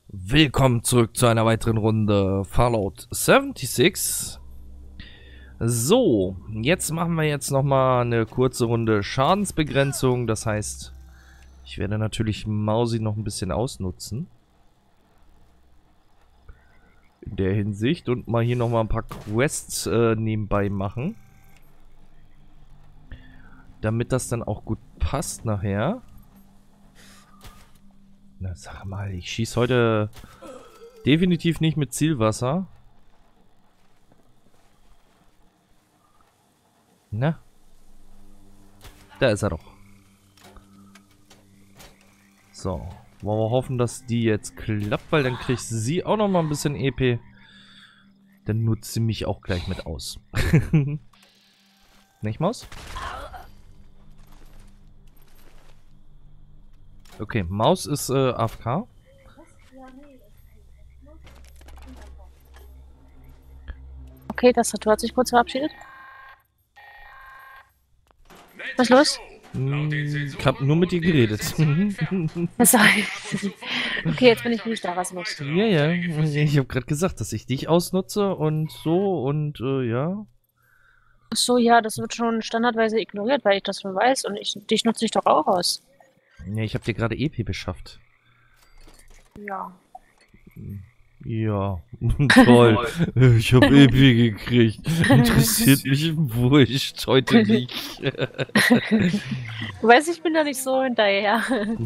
Willkommen zurück zu einer weiteren Runde Fallout 76. So, jetzt machen wir jetzt nochmal eine kurze Runde Schadensbegrenzung. Das heißt, ich werde natürlich Mausi noch ein bisschen ausnutzen. In der Hinsicht. Und mal hier nochmal ein paar Quests nebenbei machen. Damit das dann auch gut passt nachher. Na, sag mal, ich schieße heute definitiv nicht mit Zielwasser. Na? Da ist er doch. So. Wollen wir hoffen, dass die jetzt klappt, weil dann kriegt sie auch noch mal ein bisschen EP. Dann nutzt sie mich auch gleich mit aus. Nicht, Maus? Okay, Maus ist AFK. Okay, das hat sich kurz verabschiedet. Was ist los? Ich hab nur mit dir geredet. Sorry. Okay, jetzt bin ich nicht da. Was ist los? Ja. Ich habe gerade gesagt, dass ich dich ausnutze und so und ja. Ach so, ja, das wird schon standardweise ignoriert, weil ich das schon weiß und dich nutze ich doch auch aus. Ja, ich habe dir gerade EP beschafft. Ja. Ja, toll. Ich habe EP gekriegt. Interessiert mich wurscht heute nicht. Du weißt, ich bin da nicht so hinterher.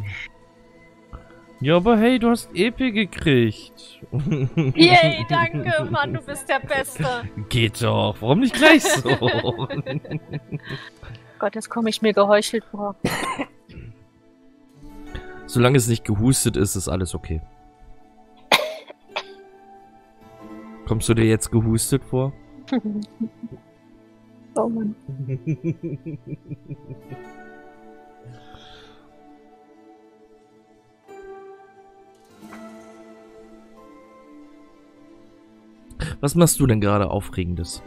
Ja, aber hey, du hast EP gekriegt. Yay, danke, Mann, du bist der Beste. Geht doch, warum nicht gleich so? Gott, jetzt komme ich mir geheuchelt vor. Solange es nicht gehustet ist, ist alles okay. Kommst du dir jetzt gehustet vor? Oh Mann. Was machst du denn gerade Aufregendes?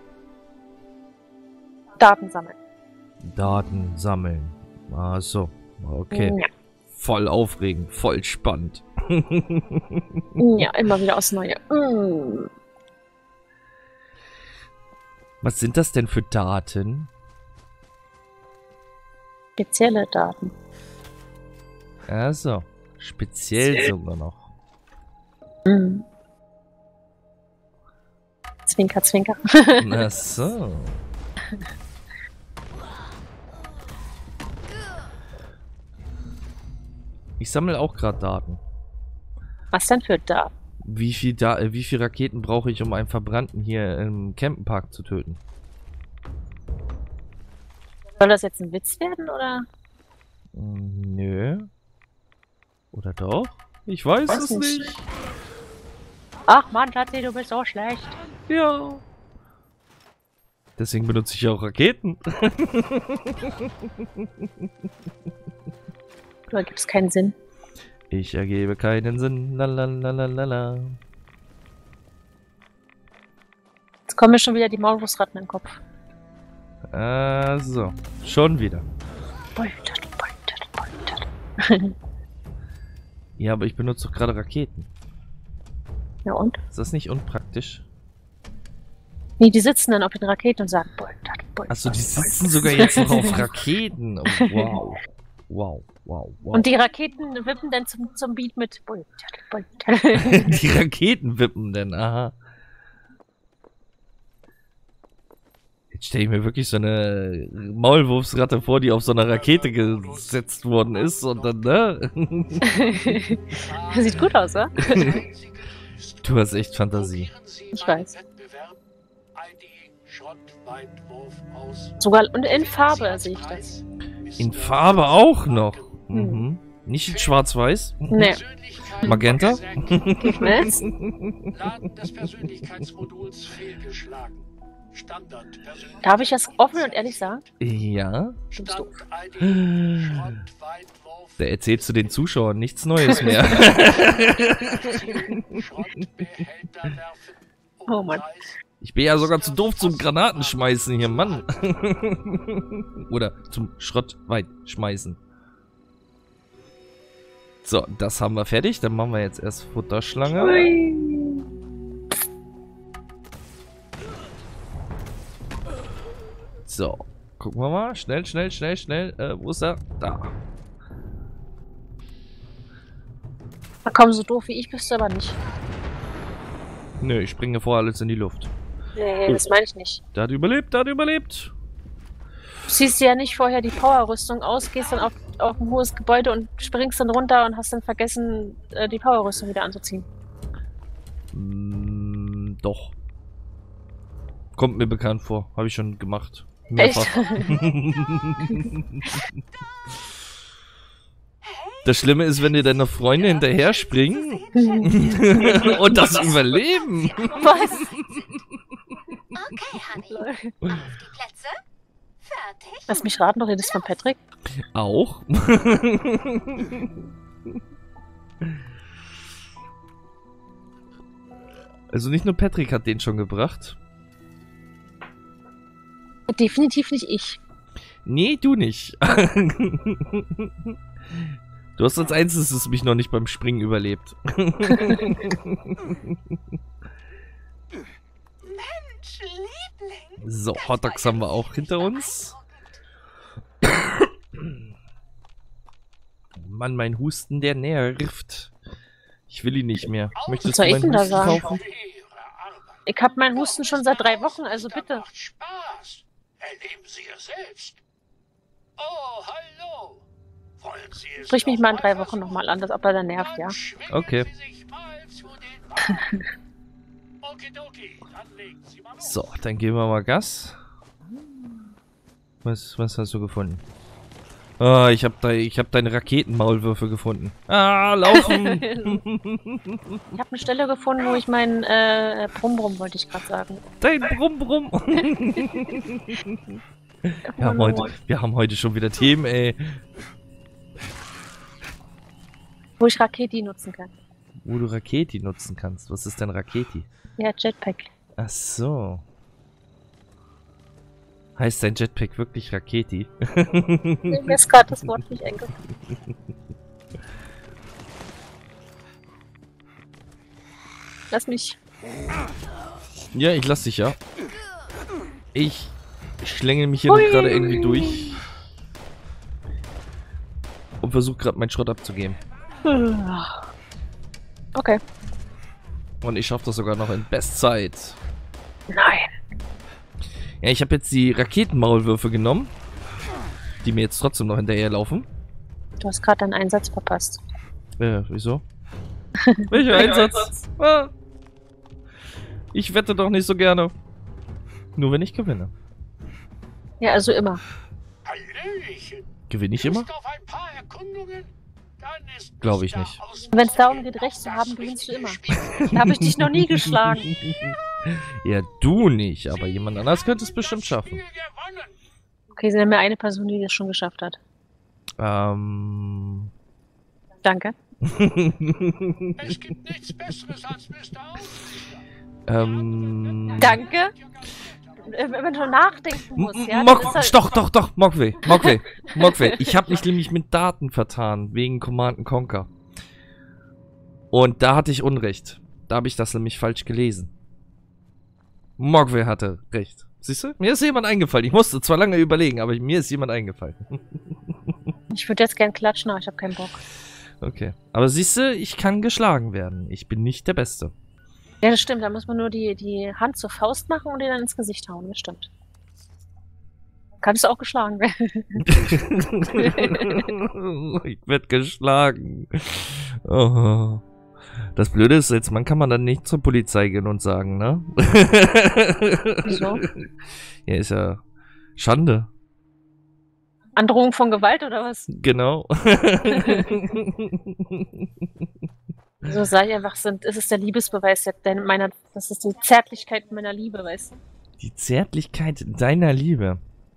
Daten sammeln. Daten sammeln. Ach so, okay. Ja. Voll aufregend, voll spannend. Ja, immer wieder aufs Neue. Was sind das denn für Daten? Spezielle Daten. Also, speziell sogar noch. Zwinker, zwinker. Ach so. Ich sammle auch gerade Daten. Was denn für Daten? Wie viel Raketen brauche ich, um einen Verbrannten hier im Campenpark zu töten? Soll das jetzt ein Witz werden, oder? Nö. Oder doch? Ich weiß es nicht. Ach Mann, Schatzi, du bist so schlecht. Ja. Deswegen benutze ich ja auch Raketen. Du ergibst keinen Sinn. Ich ergebe keinen Sinn. Lalalala. Jetzt kommen mir schon wieder die Maulwurfsratten im Kopf. Also, schon wieder. Poltert. Ja, aber ich benutze doch gerade Raketen. Ja und? Ist das nicht unpraktisch? Nee, die sitzen dann auf den Raketen und sagen poltert. Achso, die sitzen sogar jetzt noch auf Raketen. Oh, wow. Wow. Und die Raketen wippen dann zum Beat mit poltert. Die Raketen wippen denn, aha. Jetzt stelle ich mir wirklich so eine Maulwurfsratte vor, die auf so einer Rakete gesetzt worden ist und dann, ne? Sieht gut aus, oder? Du hast echt Fantasie. Ich weiß. Sogar und in Farbe sehe ich das. In Farbe auch noch. Mhm. Nicht in Schwarz-Weiß. Nee. Magenta. Was? Laden des Persönlichkeitsmoduls fehlgeschlagen. Darf ich das offen und ehrlich sagen? Ja. Stand-ID, Schrottweitwurf, Da erzählst du den Zuschauern nichts Neues mehr. Schrottbehälter werfen, Oh Mann. Ich bin ja sogar zu doof zum Granatenschmeißen hier, Mann. Oder zum Schrottweit schmeißen. So, das haben wir fertig. Dann machen wir jetzt erst Futterschlange. Ui. So, gucken wir mal. Schnell, schnell, schnell, schnell. Wo ist er? Da. Na komm, so doof wie ich bist du aber nicht. Nö, ich springe vor alles in die Luft. Nee, das meine ich nicht. Der hat überlebt, der hat überlebt. Du ziehst dir ja nicht vorher die Powerrüstung aus, gehst dann auf ein hohes Gebäude und springst dann runter und hast dann vergessen, die Powerrüstung wieder anzuziehen. Doch. Kommt mir bekannt vor. Habe ich schon gemacht. Mehrfach. Das Schlimme ist, wenn dir deine Freunde hinterher springen und das überleben. Was? Okay, Honey. Auf die Plätze. Fertig. Lass mich raten, du redest von Patrick? Auch? Also nicht nur Patrick hat den schon gebracht. Definitiv nicht ich. Nee, du nicht. Du hast als einziges mich noch nicht beim Springen überlebt. Mensch, Liebling. So, Hotdogs haben wir auch hinter uns. Mann, mein Husten, der nervt. Ich will ihn nicht mehr. Möchtest soll du ich meinen denn da Husten sagen? kaufen? Ich hab meinen Husten schon seit 3 Wochen, also bitte. Macht Spaß. Erleben Sie es selbst. Oh, hallo. Wollen Sie es Sprich mich mal in 3 noch Wochen versuchen? nochmal an, ob er da nervt, ja. Dann schwingen Okay. Sie sich mal zu den Wagen. Okidoki, dann legen Sie mal los. So, dann geben wir mal Gas. Was hast du gefunden? Ah, ich hab deine Raketenmaulwürfe gefunden. Ah, laufen! Ich habe eine Stelle gefunden, wo ich meinen Brumm-Brumm, wollte ich gerade sagen. Dein Brumm-Brumm! Wir haben heute schon wieder Themen, ey. Wo ich Raketi nutzen kann. Wo du Raketi nutzen kannst. Was ist denn Raketi? Ja, Jetpack. Ach so. Heißt dein Jetpack wirklich Raketi? Mir ist gerade das Wort nicht eingefallen. Lass mich. Ja, ich lass dich ja. Ich schlängel mich hier gerade irgendwie durch. Und versuche gerade meinen Schrott abzugeben. Okay. Und ich schaffe das sogar noch in Bestzeit. Nein. Ja, ich habe jetzt die Raketenmaulwürfe genommen. Die mir jetzt trotzdem noch hinterherlaufen. Du hast gerade deinen Einsatz verpasst. Wieso? Welcher Einsatz? Ah. Ich wette doch nicht so gerne. Nur wenn ich gewinne. Ja, also immer. Hallöchen. Gewinne ich immer? Lust auf ein paar Erkundungen? Dann ist Glaub ich da nicht. aus- Wenn es darum geht, Recht zu haben, gewinnst du immer. Da habe ich dich noch nie geschlagen. Ja, du nicht, aber jemand anders könnte es bestimmt schaffen. Spiel gewonnen. Okay, sie nennen mir eine Person, die das schon geschafft hat. Danke. Es gibt nichts Besseres als Mr. Ausrichter. Danke. Wenn du nachdenken musst, ja. Mok dann ist doch, Mogwai. Ich habe mich nämlich mit Daten vertan, wegen Command & Conquer. Und da hatte ich Unrecht. Da habe ich das nämlich falsch gelesen. Mogwai hatte recht. Siehst du? Mir ist jemand eingefallen. Ich musste zwar lange überlegen, aber mir ist jemand eingefallen. Ich würde jetzt gern klatschen, aber ich habe keinen Bock. Okay. Aber siehst du, ich kann geschlagen werden. Ich bin nicht der Beste. Ja, das stimmt. Da muss man nur die Hand zur Faust machen und dir dann ins Gesicht hauen. Das stimmt. Kannst du auch geschlagen werden. Ich werde geschlagen. Oh. Das Blöde ist, als Mann kann man dann nicht zur Polizei gehen und sagen, ne? Wieso? Ja, ist ja Schande. Androhung von Gewalt oder was? Genau. So sag ich einfach, es ist der Liebesbeweis das ist die Zärtlichkeit meiner Liebe, weißt du? Die Zärtlichkeit deiner Liebe.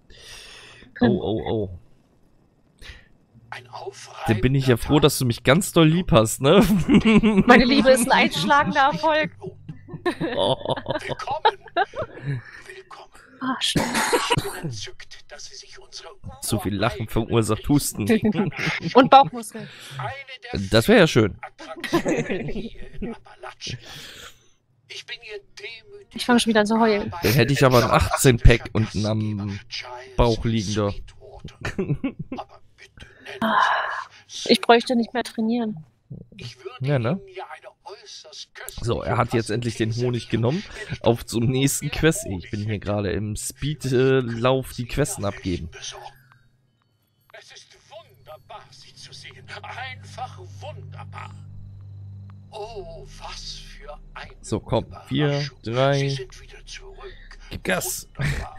Oh. Ein Aufreiben. Dann bin ich ja froh, dass du mich ganz doll lieb hast, ne? Meine Liebe ist ein einschlagender Erfolg. Oh. Willkommen. Willkommen. Ah, schön. Ich bin entzückt, dass Sie sich unsere Zu viel Lachen verursacht Husten. Und Bauchmuskeln. Eine der Das wäre ja schön. Attraktionen hier in Appalachien. Ich bin Ihr demütiger Ich fange schon wieder an zu heulen. Dann hätte ich aber ein 18-Pack unten am Bauch liegen da. Aber bitte nennen Sie mich Ich bräuchte nicht mehr trainieren. Ich würde Ja, ne? Ihnen ja eine äußerst köstliche So, er hat jetzt endlich den Honig genommen. Auf zum nächsten Quest. Ich bin hier gerade im Speedlauf die Questen abgeben. Es ist wunderbar, Sie zu sehen. Einfach wunderbar. Oh, was für ein So, komm. 4, 3. Sie sind wieder zurück. Gib Gas. Wunderbar.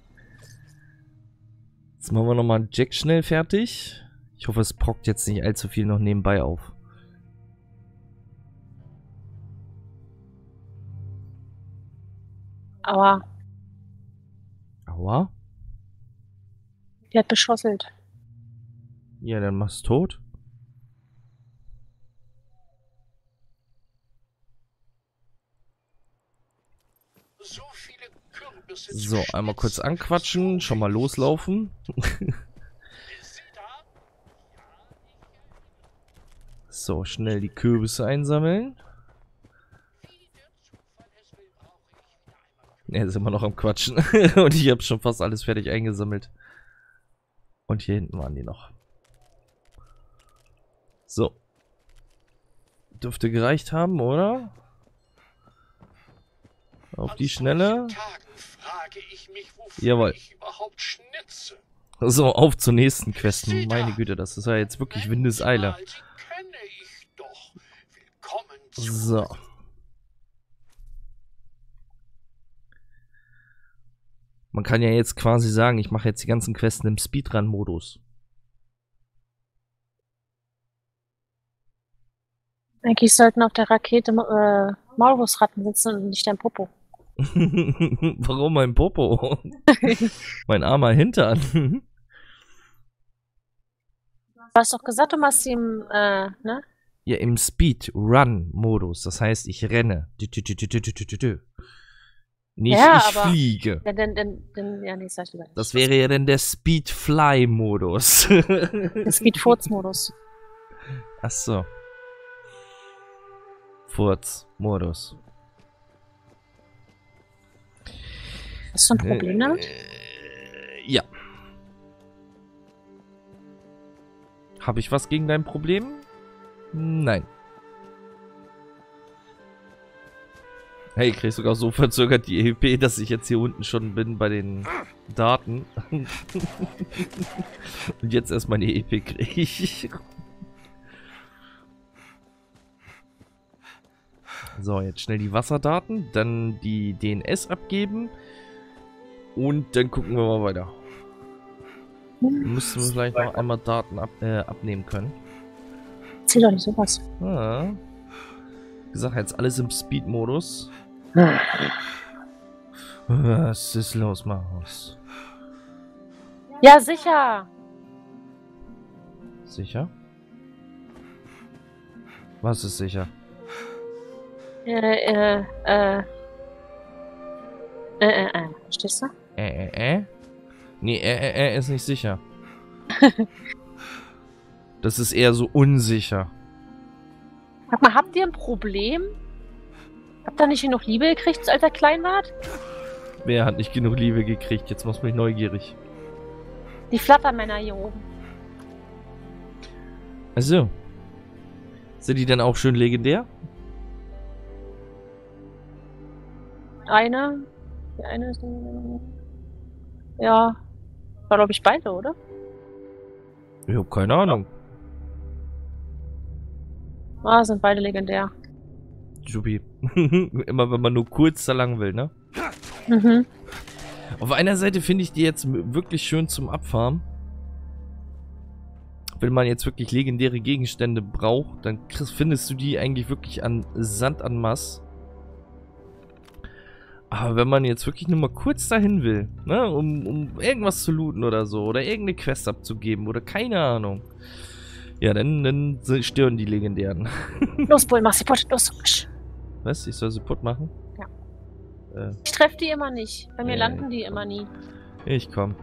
Jetzt machen wir nochmal Jack schnell fertig. Ich hoffe, es prockt jetzt nicht allzu viel noch nebenbei auf. Aber Aua. die hat beschosselt. Ja, dann mach's tot. So viele Kürbisse So, zu einmal kurz schnitzen. anquatschen. Schon mal loslaufen. Ist sie da? So, schnell die Kürbisse einsammeln. Wie der Zufall es will, brauche ich wieder einmal Er ist immer noch am Quatschen. Und ich habe schon fast alles fertig eingesammelt. Und hier hinten waren die noch. So. Dürfte gereicht haben, oder? Auf die An Schnelle. solchen Tagen frage ich mich, wofür Jawohl. ich überhaupt schnitze. So, auf zur nächsten Questen. Meine Güte, das ist ja jetzt wirklich Windeseile. Sie kenne ich doch. Willkommen zu So. Man kann ja jetzt quasi sagen, ich mache jetzt die ganzen Questen im Speedrun-Modus. Eigentlich sollten auf der Rakete Maulwurfsratten sitzen und nicht dein Popo. Warum mein Popo? Mein armer Hintern. Du hast doch gesagt, du machst sie im, ne? Ja, im Speedrun-Modus. Das heißt, ich renne. Nicht, Ja, ich aber- fliege. Ja, nee, sag ich lieber nicht. Das wäre ja dann der Speedfly-Modus. Der Speed-Furz-Modus. Ach so. Furz-Modus. Hast du ein Problem damit? Ja. Habe ich was gegen dein Problem? Nein. Hey, ich krieg sogar so verzögert die EP, dass ich jetzt hier unten schon bin bei den Daten. Und jetzt erst meine EP kriege ich. So, jetzt schnell die Wasserdaten, dann die DNS abgeben. Und dann gucken wir mal weiter. Müssen wir vielleicht noch einmal Daten abnehmen können. Erzähl doch nicht sowas. Ah. Wie gesagt, jetzt alles im Speed-Modus. Was ist los, Maus? Ja, sicher. Sicher? Was ist sicher? Verstehst du? Nee, ist nicht sicher. Das ist eher so unsicher. Sag mal, habt ihr ein Problem? Habt ihr nicht genug Liebe gekriegt, als ihr klein wart? Wer hat nicht genug Liebe gekriegt? Jetzt machst du mich neugierig. Die Flattermänner hier oben. Also. Sind die denn auch schön legendär? Eine. Die eine ist. Ja. War, glaube ich, beide, oder? Ich hab keine Ahnung. Ah, sind beide legendär. Juppie. Immer wenn man nur kurz da lang will, ne? Mhm. Auf einer Seite finde ich die jetzt wirklich schön zum Abfarmen. Wenn man jetzt wirklich legendäre Gegenstände braucht, dann findest du die eigentlich wirklich an Sand an Mass. Aber wenn man jetzt wirklich nur mal kurz dahin will, ne, um irgendwas zu looten oder so, oder irgendeine Quest abzugeben, oder keine Ahnung. Ja, dann stören die Legendären. Los, Bull, mach sie putt. Los. Was? Ich soll sie putt machen? Ja. Ich treffe die immer nicht. Bei mir landen die immer nie. Ich komm.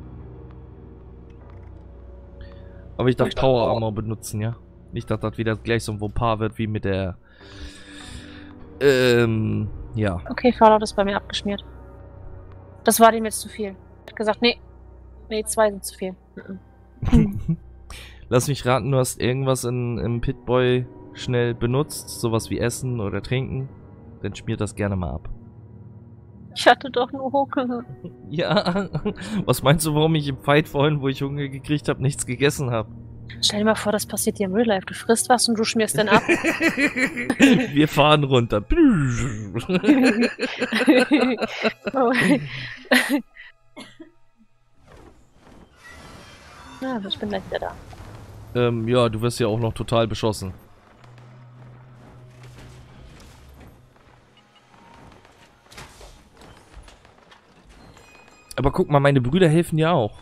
Aber ich darf Power Armor benutzen, ja? Nicht, dass das wieder gleich so ein Vopar wird wie mit der... ja. Okay, Fallout ist bei mir abgeschmiert. Das war dem jetzt zu viel. Er hat gesagt, nee. Nee, 2 sind zu viel. Lass mich raten, du hast irgendwas im Pit-Boy schnell benutzt. Sowas wie Essen oder Trinken. Dann schmiert das gerne mal ab. Ich hatte doch nur Hunger. Ja. Was meinst du, warum ich im Fight vorhin, wo ich Hunger gekriegt habe, nichts gegessen habe? Stell dir mal vor, das passiert dir im Real Life. Du frisst was und du schmierst dann ab. Wir fahren runter. Ja, ich bin gleich wieder da. Ja, du wirst ja auch noch total beschossen. Aber guck mal, meine Brüder helfen ja auch.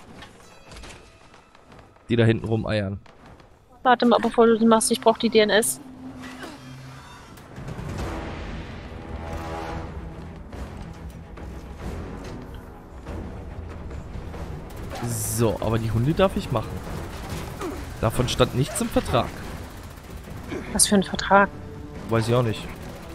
Die da hinten rumeiern. Warte mal, bevor du die machst, ich brauche die DNS. So, aber die Hunde darf ich machen. Davon stand nichts im Vertrag. Was für ein Vertrag? Weiß ich auch nicht.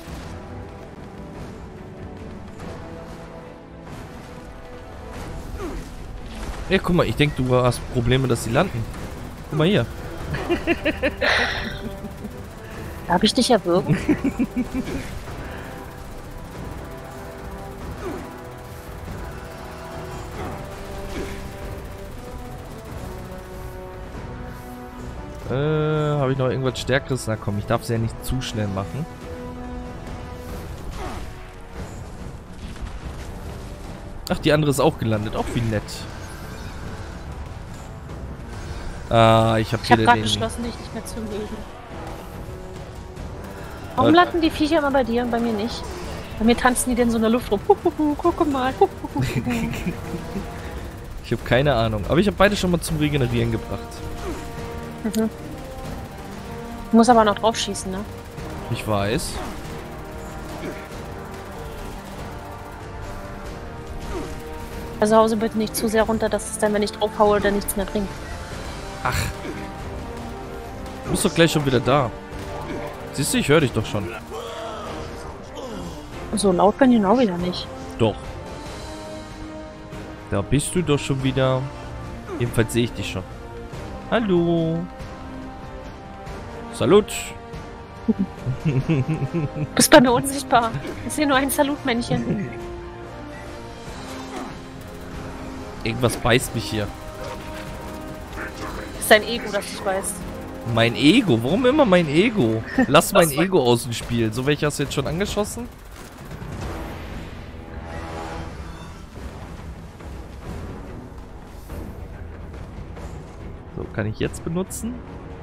Ja, guck mal, ich denke, du hast Probleme, dass sie landen. Guck mal hier. Darf ich dich erwürgen? Habe ich noch irgendwas Stärkeres? Na komm, ich darf es ja nicht zu schnell machen. Ach, die andere ist auch gelandet. Auch wie nett. Ah, ich habe gerade beschlossen, dich nicht mehr zu mögen. Warum landen die Viecher immer bei dir und bei mir nicht? Bei mir tanzen die denn so in der Luft rum. Guck mal. Ich habe keine Ahnung. Aber ich habe beide schon mal zum Regenerieren gebracht. Mhm. Du musst aber noch drauf schießen, ne? Ich weiß. Also Hause bitte nicht zu sehr runter, dass es dann, wenn ich drauf haue, dann nichts mehr bringt. Ach. Du bist doch gleich schon wieder da. Siehst du, ich höre dich doch schon. So laut bin ich auch wieder nicht. Doch. Da bist du doch schon wieder. Jedenfalls sehe ich dich schon. Hallo. Salut. Du bist bei mir unsichtbar. Ich sehe nur ein Salutmännchen. Irgendwas beißt mich hier. Das ist dein Ego, das ich weiß. Mein Ego? Warum immer mein Ego? Lass mein Ego aus dem Spiel. So, welche hast du jetzt schon angeschossen? So, kann ich jetzt benutzen?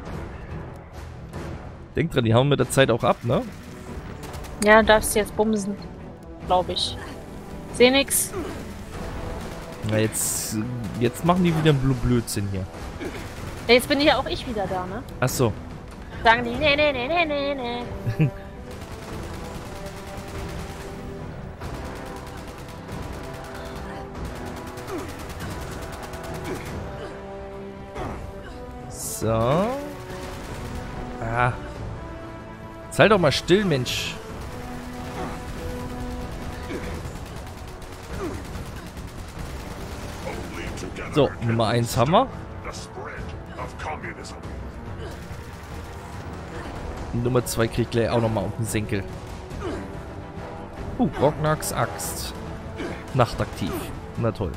Denk dran, die hauen mit der Zeit auch ab, ne? Ja, darfst du jetzt bumsen. Glaube ich. Seh nix. Na, jetzt machen die wieder einen Blödsinn hier. Ja, jetzt bin ja auch ich wieder da, ne? Ach so. Sagen die, nee. So. Ah. Jetzt halt doch mal still, Mensch. So, Nummer 1 haben wir. Nummer 2 kriegt gleich auch nochmal auf den Senkel. Grognarks Axt. Nachtaktiv. Na toll.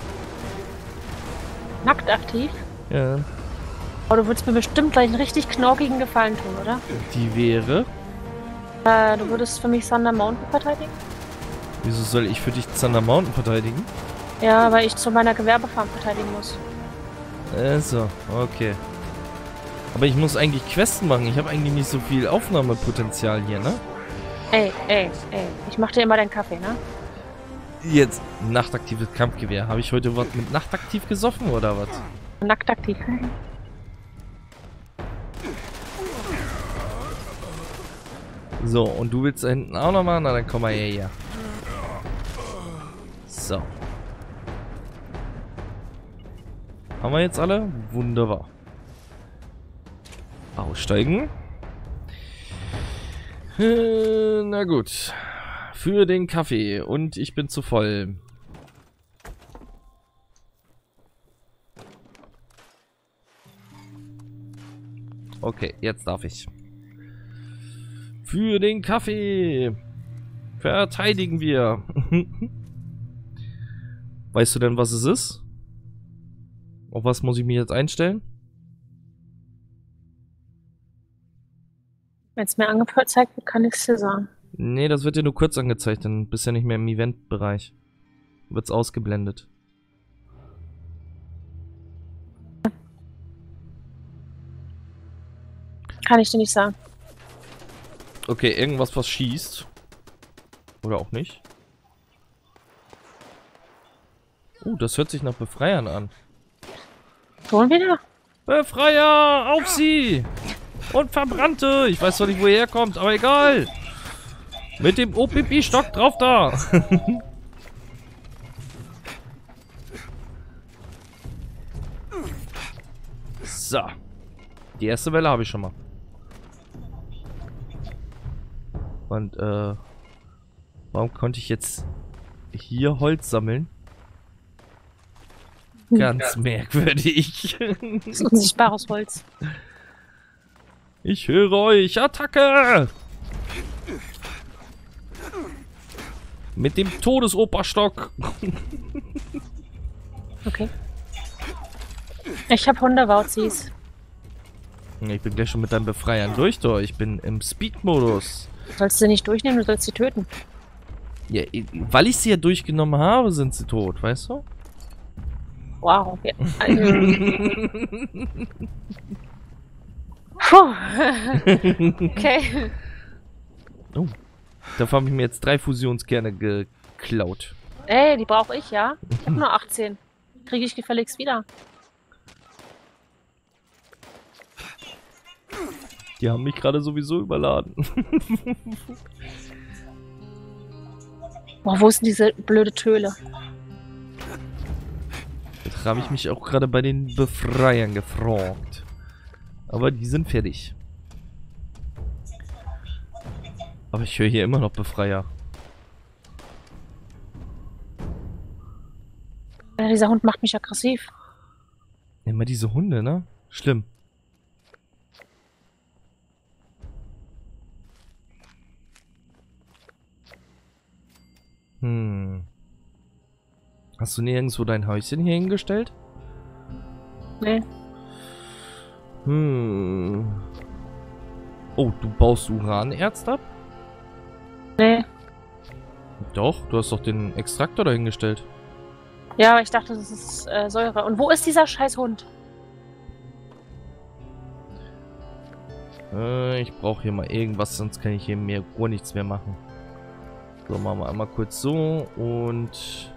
Nackt aktiv? Ja. Aber du würdest mir bestimmt gleich einen richtig knorkigen Gefallen tun, oder? Die wäre... Du würdest für mich Thunder Mountain verteidigen? Wieso soll ich für dich Thunder Mountain verteidigen? Ja, weil ich zu meiner Gewerbefarm verteidigen muss. So, okay. Aber ich muss eigentlich Quests machen. Ich habe eigentlich nicht so viel Aufnahmepotenzial hier, ne? Ey. Ich mach dir immer deinen Kaffee, ne? Jetzt, nachtaktives Kampfgewehr. Habe ich heute was mit nachtaktiv gesoffen oder was? Nackt aktiv. So, und du willst da hinten auch noch mal? Na, dann komm mal her. So. Haben wir jetzt alle? Wunderbar. Aussteigen. Na gut. Für den Kaffee. Und ich bin zu voll. Okay, jetzt darf ich. Für den Kaffee. Verteidigen wir. Weißt du denn, was es ist? Auf was muss ich mich jetzt einstellen? Wenn es mir angezeigt wird, kann ich es dir sagen. Nee, das wird dir nur kurz angezeigt, dann bist du ja nicht mehr im Event-Bereich. Wird's ausgeblendet. Kann ich dir nicht sagen. Okay, irgendwas, was schießt. Oder auch nicht. Das hört sich nach Befreiern an. Schon wieder? Befreier, auf sie! Und Verbrannte! Ich weiß zwar nicht, wo er herkommt, aber egal! Mit dem OPP-Stock drauf da! So. Die erste Welle habe ich schon mal. Und, warum konnte ich jetzt hier Holz sammeln? Ganz merkwürdig. Das ist unsichtbares Holz. Ich höre euch. Attacke! Mit dem Todesoperstock. Okay. Ich habe Hundewauzis. Ich bin gleich schon mit deinem Befreiern durch, doch. Ich bin im Speed-Modus. Sollst du sie nicht durchnehmen, du sollst sie töten. Ja, weil ich sie ja durchgenommen habe, sind sie tot, weißt du? Wow. Ja. Puh. Okay. Oh. Dafür habe ich mir jetzt 3 Fusionskerne geklaut. Ey, die brauche ich, ja? Ich habe nur 18. Kriege ich gefälligst wieder. Die haben mich gerade sowieso überladen. Boah, wo ist denn diese blöde Töle? Jetzt habe ich mich auch gerade bei den Befreiern gefragt. Aber die sind fertig. Aber ich höre hier immer noch Befreier. Ja, dieser Hund macht mich aggressiv. Immer diese Hunde, ne? Schlimm. Hast du nirgendwo dein Häuschen hier hingestellt? Nee. Oh, du baust Uranerz ab? Nee. Doch, du hast doch den Extraktor dahingestellt. Ja, aber ich dachte, das ist Säure. Und wo ist dieser scheiß Hund? Ich brauche hier mal irgendwas, sonst kann ich hier mehr gar nichts mehr machen. So, machen wir einmal kurz so und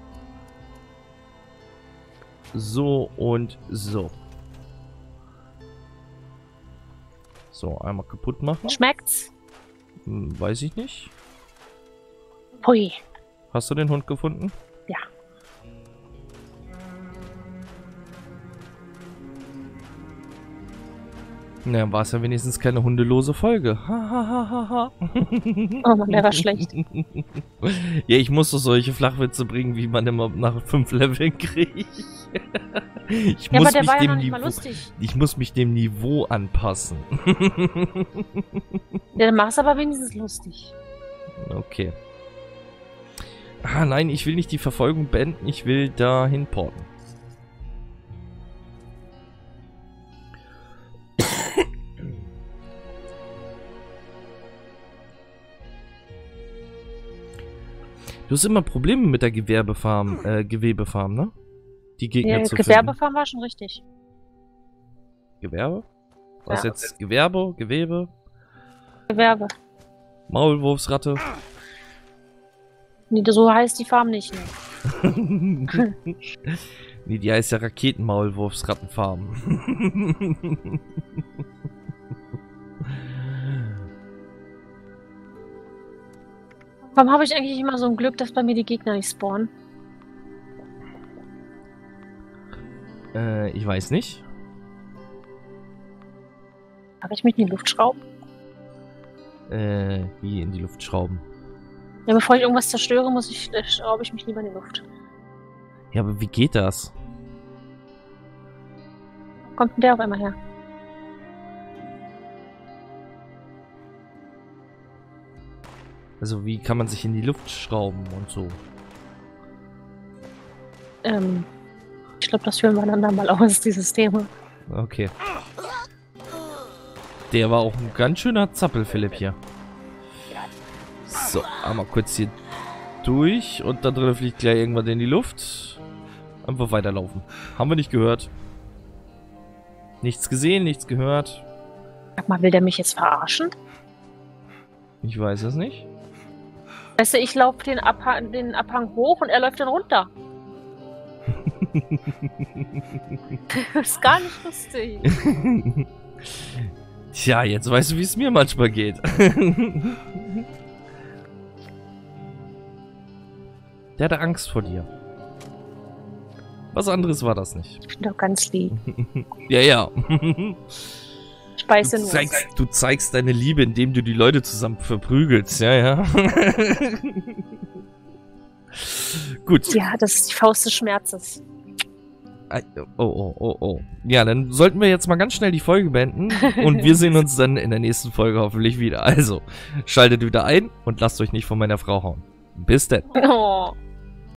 so und so. So, einmal kaputt machen. Schmeckt's? Weiß ich nicht. Hui. Hast du den Hund gefunden? Ja. Na, war es ja wenigstens keine hundelose Folge. Oh Mann, der war schlecht. Ja, ich muss doch solche Flachwitze bringen, wie man immer nach 5 Leveln kriegt. Ja, aber der war ja noch nicht mal lustig. Ich muss mich dem Niveau anpassen. Ja, dann mach's aber wenigstens lustig. Okay. Ah, nein, ich will nicht die Verfolgung beenden, ich will da hinporten. Du hast immer Probleme mit der Gewebefarm, ne? Die Gegner Ja, zu Gewerbefarm war schon richtig. Gewerbe? Was Ja. jetzt? Gewerbe? Gewebe? Gewerbe. Maulwurfsratte? Nee, so heißt die Farm nicht. Ne? Nee, die heißt ja Raketenmaulwurfsrattenfarm. Warum habe ich eigentlich immer so ein Glück, dass bei mir die Gegner nicht spawnen? Ich weiß nicht. Darf ich mich in die Luft schrauben? Wie in die Luft schrauben? Ja, bevor ich irgendwas zerstöre, schraube ich mich lieber in die Luft. Ja, aber wie geht das? Wo kommt denn der auf einmal her? Also wie kann man sich in die Luft schrauben und so? Ich glaube, das führen wir einander mal aus, dieses Thema. Okay. Der war auch ein ganz schöner Zappel, Philipp, hier. So, einmal kurz hier durch und da drin fliegt gleich irgendwann in die Luft. Einfach weiterlaufen. Haben wir nicht gehört. Nichts gesehen, nichts gehört. Sag mal, will der mich jetzt verarschen? Ich weiß es nicht. Weißt du, ich laufe den Abhang hoch und er läuft dann runter. Das ist gar nicht lustig. Tja, jetzt weißt du, wie es mir manchmal geht. Der hatte Angst vor dir. Was anderes war das nicht. Ich bin doch ganz lieb. Ja, ja. Ich beiße nur. Du zeigst deine Liebe, indem du die Leute zusammen verprügelst. Ja, ja. Gut. Ja, das ist die Faust des Schmerzes. Oh. Ja, dann sollten wir jetzt mal ganz schnell die Folge beenden. Und wir sehen uns dann in der nächsten Folge hoffentlich wieder. Also, schaltet wieder ein und lasst euch nicht von meiner Frau hauen. Bis dann. Oh.